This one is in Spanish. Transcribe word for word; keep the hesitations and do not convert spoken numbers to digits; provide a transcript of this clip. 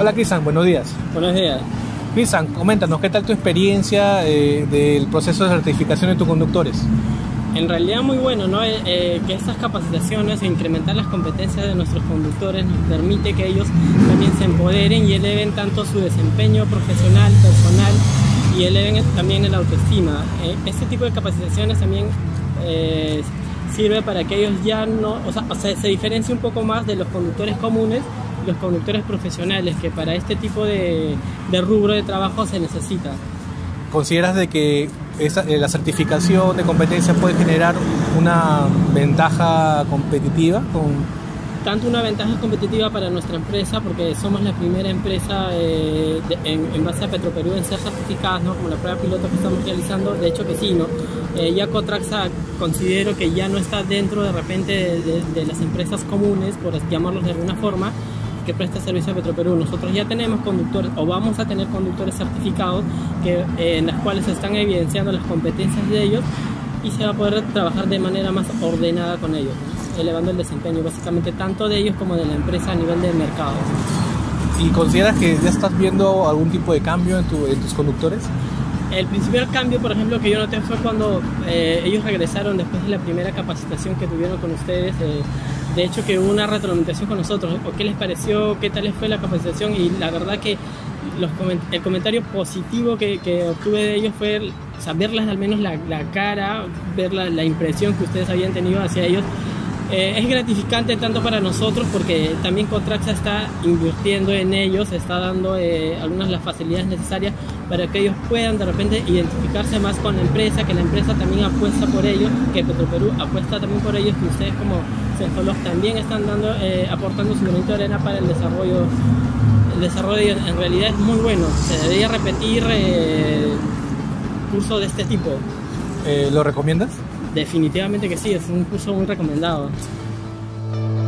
Hola Cristian, buenos días. Buenos días. Cristian, coméntanos, ¿qué tal tu experiencia eh, del proceso de certificación de tus conductores? En realidad muy bueno, ¿no? Eh, eh, que estas capacitaciones e incrementar las competencias de nuestros conductores nos permite que ellos también se empoderen y eleven tanto su desempeño profesional, personal y eleven también el autoestima. Eh, este tipo de capacitaciones también eh, sirve para que ellos ya no, o sea, o sea, se diferencie un poco más de los conductores comunes, los conductores profesionales, que para este tipo de, de rubro de trabajo se necesita. ¿Consideras de que esa, eh, la certificación de competencia puede generar una ventaja competitiva? Con... Tanto una ventaja competitiva para nuestra empresa, porque somos la primera empresa eh, de, en, en base a Petroperú en ser certificadas, ¿no? Como la prueba piloto que estamos realizando, de hecho que sí, ¿no? Eh, ya Cotraxa considero que ya no está dentro de repente de, de, de las empresas comunes, por llamarlos de alguna forma, que presta servicio a Petroperú. Nosotros ya tenemos conductores, o vamos a tener conductores certificados, que, eh, en las cuales se están evidenciando las competencias de ellos y se va a poder trabajar de manera más ordenada con ellos, ¿no? Elevando el desempeño básicamente tanto de ellos como de la empresa a nivel de mercado. ¿Y consideras que ya estás viendo algún tipo de cambio en, tu, en tus conductores? El principal cambio, por ejemplo, que yo noté fue cuando eh, ellos regresaron después de la primera capacitación que tuvieron con ustedes. Eh, de hecho, que hubo una retroalimentación con nosotros. ¿Qué les pareció? ¿Qué tal les fue la capacitación? Y la verdad que los coment el comentario positivo que, que obtuve de ellos fue, o sea, verles al menos la, la cara, ver la, la impresión que ustedes habían tenido hacia ellos. Eh, es gratificante tanto para nosotros porque también Cotraxa está invirtiendo en ellos, está dando eh, algunas de las facilidades necesarias para que ellos puedan de repente identificarse más con la empresa, que la empresa también apuesta por ellos, que Petroperú apuesta también por ellos, que ustedes como Senjolog también están dando, eh, aportando su granito de arena para el desarrollo. El desarrollo en realidad es muy bueno, se debería repetir eh, curso de este tipo. Eh, ¿Lo recomiendas? Definitivamente que sí, es un curso muy recomendado.